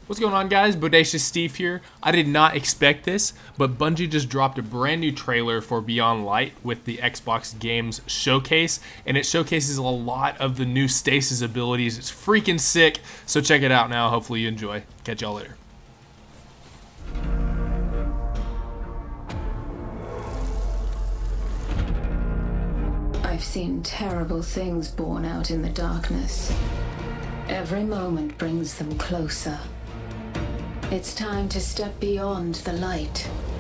What's going on, guys? Bodacious Steve here. I did not expect this, but Bungie just dropped a brand new trailer for Beyond Light with the Xbox Games Showcase, and it showcases a lot of the new Stasis abilities. It's freaking sick, so check it out now. Hopefully you enjoy. Catch y'all later. I've seen terrible things born out in the darkness. Every moment brings them closer. It's time to step beyond the light